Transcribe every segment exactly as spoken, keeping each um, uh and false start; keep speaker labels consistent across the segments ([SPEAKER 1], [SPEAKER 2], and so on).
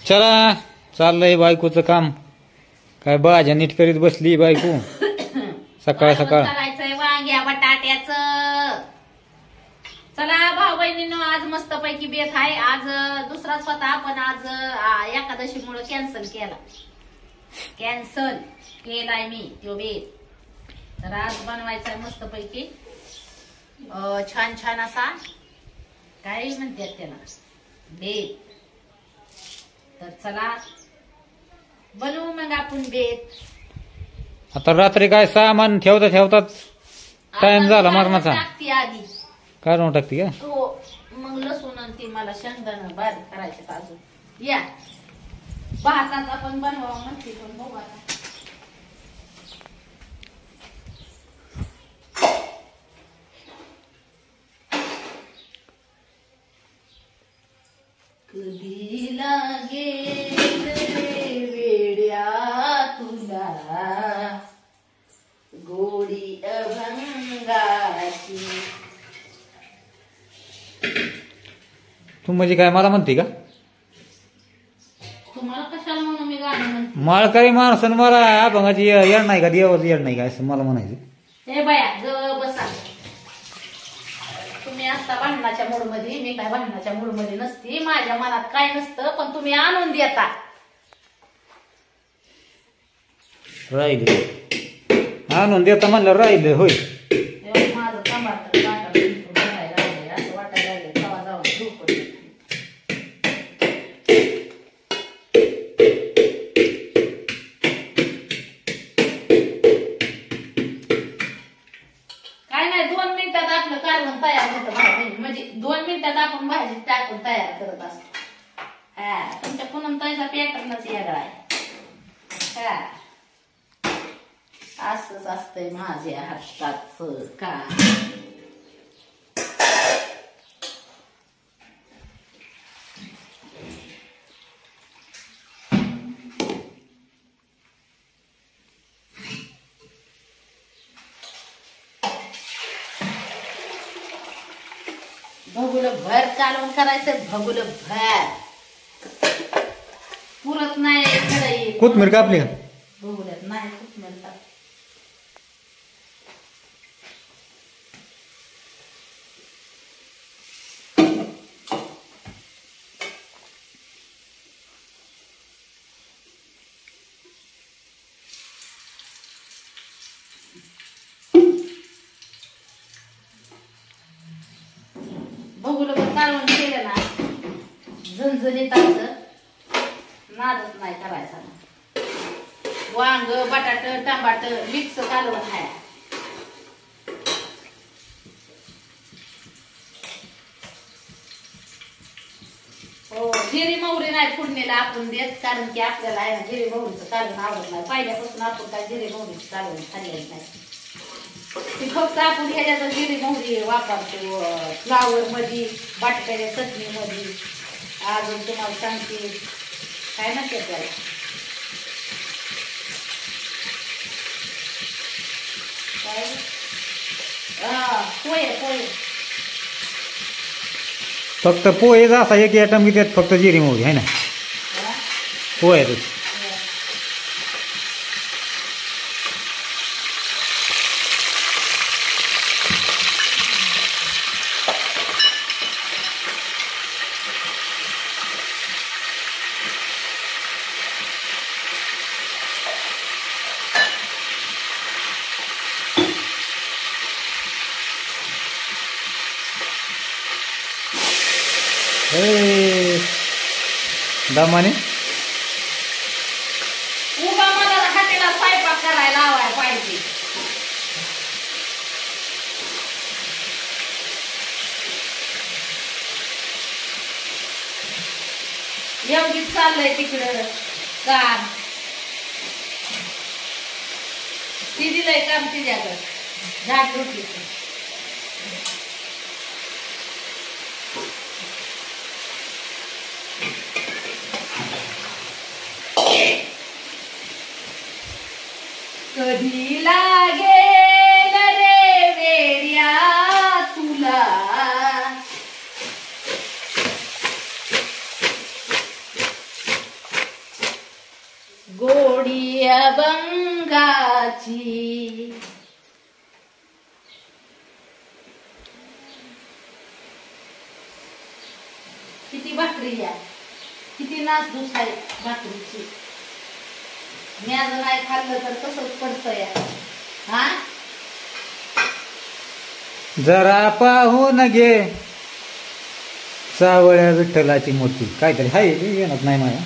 [SPEAKER 1] चला चाललंय बायकोचं काम. काय भाज्या नीट करीत बसली बायको सकाळ सकाळ.
[SPEAKER 2] करायचंय वांग्या बटाट्याचं. चला भाऊ बहिणींनो, आज मस्त पैकी बेत आहे. आज दुसराच होता पण आज एकादशीमुळे कॅन्सल केला. कॅन्सल केलाय मी तो बेत. तर आज बनवायचा मस्त पैकी छान छान असा काय म्हणतात त्याला बेत. तर चला बनवू मग आपण बेत.
[SPEAKER 1] आता रात्री काय सामान ठेवता ठेवतात टाइम झाला मरणाचा.
[SPEAKER 2] टाकते आधी
[SPEAKER 1] काढून टाकते का?
[SPEAKER 2] हो, मग लसूण आणि ती मला शेंगदाणा बारीक करायचे अजून. या भातात आपण बनवावं म्हणते पण बघू आता. कधी लागेल रे वेड्या तुला गोडी अभंगाची.
[SPEAKER 1] तू म्हणजे काय मला म्हणते का?
[SPEAKER 2] तुम्हाला कशाला म्हणून मी गाणं म्हणते?
[SPEAKER 1] माळकरी माणसं मला अभंगाची येड नाही का, देवाची येड नाही का असं मला म्हणायचं.
[SPEAKER 2] हे बाया ग बसा. तुम्ही असता भांडणाच्या मूड मध्ये. मी काय भांडणाच्या मूड मध्ये नसती. माझ्या मनात काय नसतं पण तुम्ही आणून देता.
[SPEAKER 1] राहिले आणून देता म्हणलं राहिले होय.
[SPEAKER 2] माझं टमाटर राहिले असं वाटायला लागले. तवा जाऊन झोप काय नाही. दोन मिनिटात आपलं कारवण तयार होतं. म्हणजे दोन मिनिटात आपण भाजी टाकून तयार करत असतो. हा, तुमच्या पूनम ताईचा पॅटर्नच वेगळा आहे. हा, असंच असतंय माझ्या हाताचं काम. भगुल भर कालवण करायचं. भगुल भर पुरत नाही. खरं
[SPEAKER 1] कोथमीर कापली का?
[SPEAKER 2] भगुल्यात नाही कोथमीर काप. बघूला कालवण केलं ना झणझणीत असं नादच नाही करायचा. वांग बटाट टमाट मिक्स कालवण आहे. हो, जिरी मोहरी नाही फोडणीला आपण देत. कारण की आपल्याला आहे ना जिरी मोहरीचं कालवण आवडत नाही. पहिल्यापासून आपण काय जिरी मोहरीचं कालवण खाल्लेलं नाही. ती फक्त आपण ह्याच्यात जिरी मोहरी वापरतो. फ्लावर मध्ये बटाट्याच्या चटणी मध्ये. अजून तुम्हाला सांगते काय म्हणते त्याला काय पोहे. पोहे
[SPEAKER 1] फक्त पोहेचा असा एक आयटम की त्यात फक्त जिरी मोहरी आहे ना. पोह्यातच दमाने.
[SPEAKER 2] उभा मला हातीला स्वयंपाक करायला लावाय पाहिजे. एवढीच चाललंय तिकडं काम. ती दिलंय काम तिच्याकडं झाड रोटीचं. कधी लागेल रे वेड्या तुला गोडी अभंगाची. किती भाकरी या, किती नासधूस आहे भाकरीची. मी अजून नाही खाल्लं तर तसंच पडतं या. हा
[SPEAKER 1] जरा पाहून घे सावळ्या विठ्ठलाची मूर्ती. काहीतरी हाय येणार नाही माझ्या.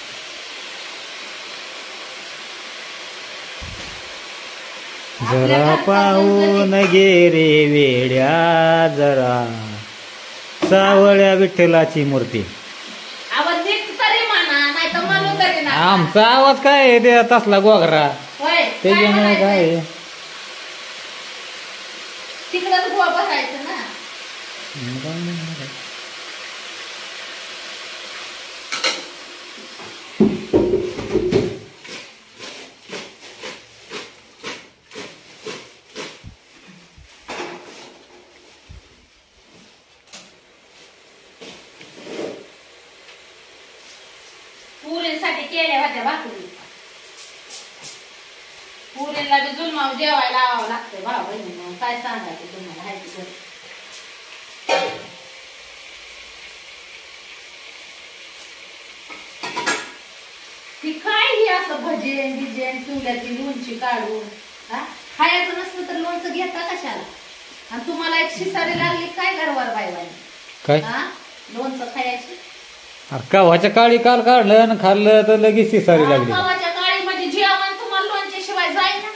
[SPEAKER 1] जरा पाहून घे रे वेड्या जरा सावळ्या विठ्ठलाची मूर्ती.
[SPEAKER 2] आवाज नीट तरी म्हणा, नाही तर म्हणू तरी ना.
[SPEAKER 1] आमचा आवाज काय आहे ते तसला गोगरा
[SPEAKER 2] होय, काय
[SPEAKER 1] त्याच्यामुळे
[SPEAKER 2] म्हणायचंय?
[SPEAKER 1] काय आहे?
[SPEAKER 2] तिकडं गोवा बसायचं ना. पुरीसाठी केल्या होत्या भाकरी. पुरीला बी जुलमाव जेवायला लावावं लागतंय भाऊ बहिणीनं. काय सांगायचं तुम्हाला, हाय तिथं. ती काय ही असं भजेन बिजेन चुल्याची लोणची काढून. हा खायचं नसलं तर लोणचं घेता कशाला. आणि तुम्हाला एक शिसारी लागली काय घरवर बायवानी.
[SPEAKER 1] काय
[SPEAKER 2] हा लोणचं खायची.
[SPEAKER 1] अरे कव्हाच्या काळी काल काढलं आणि खाल्लं तर लगेच शिसारी लागली.
[SPEAKER 2] गावाच्या काळीमध्ये जेवण तुम्हाला लोणच्याशिवाय जाईल ना.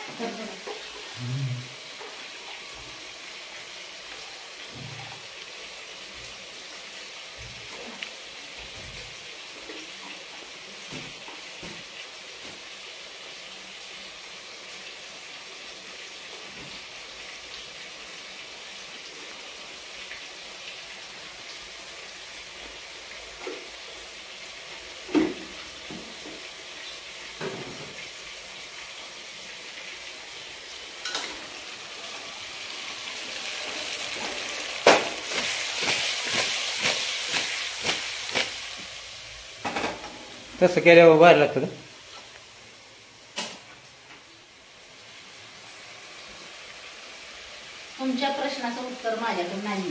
[SPEAKER 1] तसं केल्यावर बाहेर लागतं का?
[SPEAKER 2] तुमच्या प्रश्नाचं उत्तर माझ्याकडे नाही.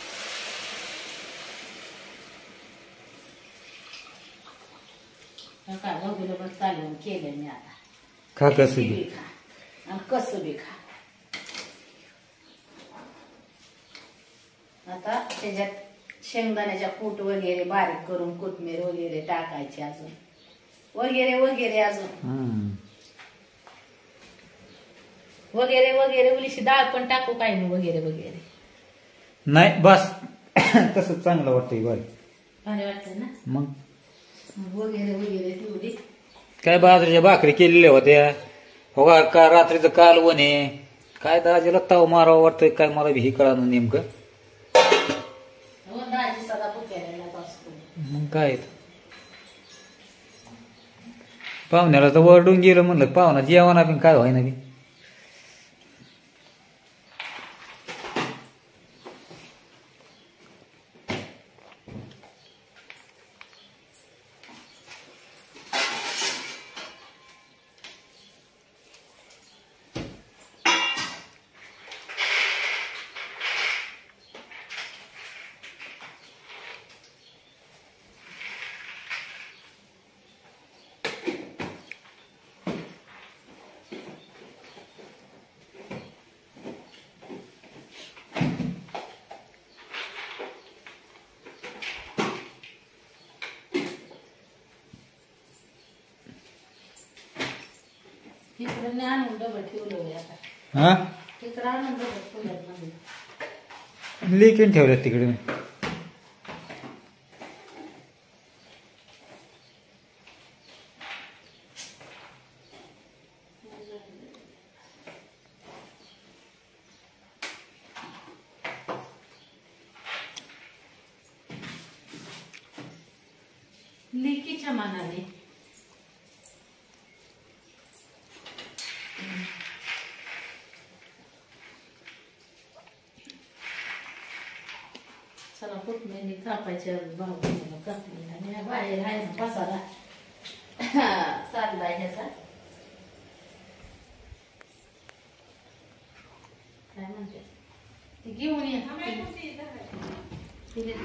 [SPEAKER 2] काय बघितलं चालून केलं मी आता.
[SPEAKER 1] खा कसं
[SPEAKER 2] किती
[SPEAKER 1] बी.
[SPEAKER 2] बी खा आणि कसं बी खा. आता त्याच्यात शेंगदाण्याच्या कूट वगैरे बारीक करून कोथमीर वगैरे टाकायची अजून वगैरे वगैरे अजून
[SPEAKER 1] हम्म.
[SPEAKER 2] वगैरे वगैरे उलीशी डाळ पण टाकू काय नाही वगैरे वगैरे.
[SPEAKER 1] नाही बस तसं चांगलं वाटतंय बाई.
[SPEAKER 2] भारी वाटतं ना.
[SPEAKER 1] मग
[SPEAKER 2] मग वगैरे वगैरे तेवढी
[SPEAKER 1] काय बाजरीच्या भाकरी केलेल्या होत्या हो का. का रात्रीचं कालवण आहे काय दाजीला ताव मारावं वाटतंय काय मला बी हे कळालं नेमकं.
[SPEAKER 2] हो दाजी सदा बुक्याला असतो.
[SPEAKER 1] मग काय पाहुण्याला तर वरडून गेलं म्हणलं पाहुणा जेवण आपण काय व्हाय ना बी.
[SPEAKER 2] तिकडे आणून डबल ठेवलं आता.
[SPEAKER 1] हा
[SPEAKER 2] तिकडे आणून डबल ठेवलं मध्ये.
[SPEAKER 1] लेखीन ठेवल्यात तिकडे.
[SPEAKER 2] लिकीच्या मानाने चला कोथमिरी कापायच्या भाऊ कापली आणि बाहेर आहे ना पसारा चाललाय ह्याचा. काय म्हणते ती घेऊन ये तिने-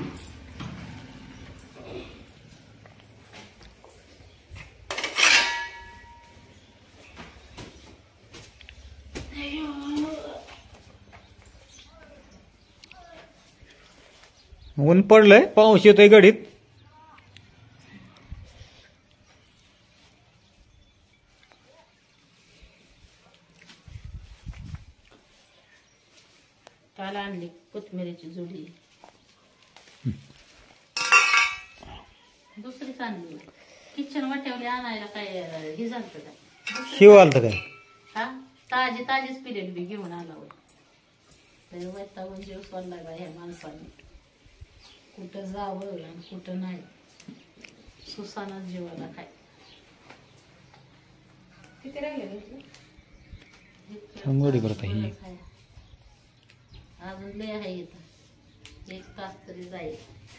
[SPEAKER 1] ऊन पडलंय, पाऊस येतोय घडीत.
[SPEAKER 2] काल आणली कोथिंबीरीची जुडी, दुसरीच आणली. किचन वाट्यावली आणायला काय हे झालं काय
[SPEAKER 1] शिव आलत काय?
[SPEAKER 2] हा ताजी ताजीच पिलेट बी घेऊन आला होता. वैतागून जीव सोडला बा ह्या माणसाने. कुठं जावं आणि कुठं नाही, सुसानाच जीवाला काय. किती राहिले
[SPEAKER 1] अंगोडी करता ही
[SPEAKER 2] अजून लय आहे इथं, एक तास तरी जाईल.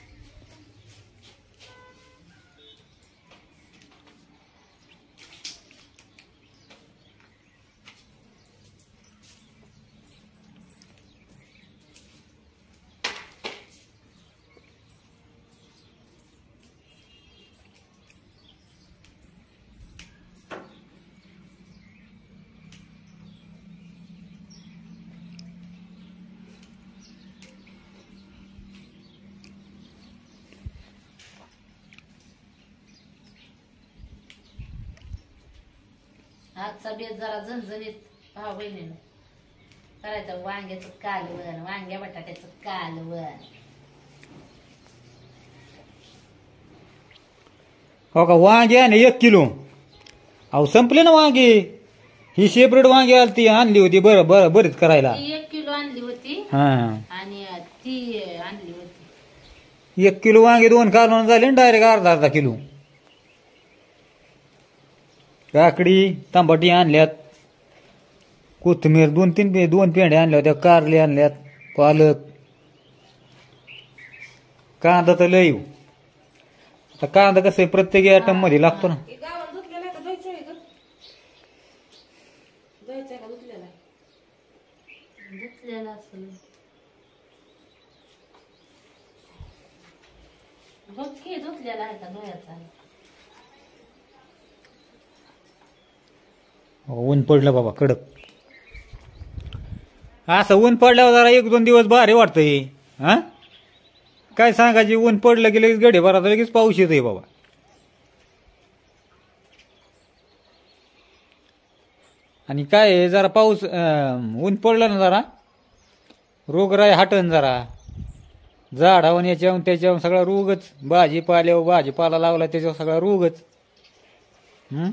[SPEAKER 2] आजचा बेत जरा झणझणीत भाऊ बहिणीनं करायचं. वांग्याचं कालवण, वांग्या बटाट्याचं कालवण.
[SPEAKER 1] हो का? वांगे आणि एक किलो. अहो संपले ना वांगे. ही सेपरेट वांगी आलती, आणली होती बरं बरं बरीच करायला.
[SPEAKER 2] ती एक किलो आणली होती
[SPEAKER 1] हा
[SPEAKER 2] आणि ती आणली होती
[SPEAKER 1] एक किलो वांगे दोन कालवण झाले ना डायरेक्ट अर्धा अर्धा किलो. काकडी तांबटी आणल्यात, कोथिंबीर दोन तीन पे दोन पेंड्या आणल्या होत्या, कारले आणल्यात, पालक, कांदा तर लय. आता कांदा कसं आहे प्रत्येक आयटम मध्ये लागतो ना.
[SPEAKER 2] धुतलेला असेल बघ धुतलेला आहे का धुयाचा आहे.
[SPEAKER 1] ऊन पडलं बाबा कडक. असं ऊन पडल्यावर जरा एक दोन दिवस भारी वाटतंय. हा काय सांगायची, ऊन पडलं की लगेच गडे भरात लगेच पाऊस येतोय बाबा. आणि काय आहे, जरा पाऊस ऊन पडलं ना जरा रोगराई हटन, जरा झाडावर याच्यावर त्याच्यावर सगळा रोगच. भाजीपाल्यावर भाजीपाला लावला त्याच्यावर सगळा रोगच. हम्म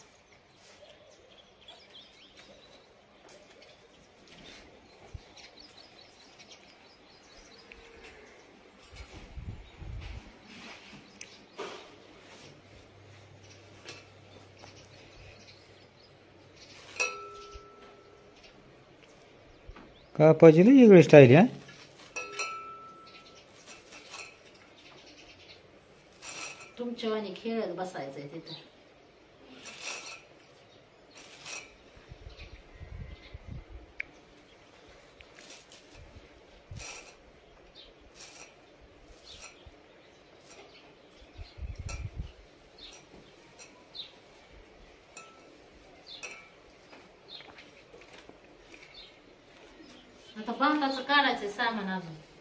[SPEAKER 1] कापायची लई वेगळी स्टाईल आहे.
[SPEAKER 2] तुमच्या वाणी खेळत बसायचंय तिथं. आता भाताचं काढायचंय सामान अजून.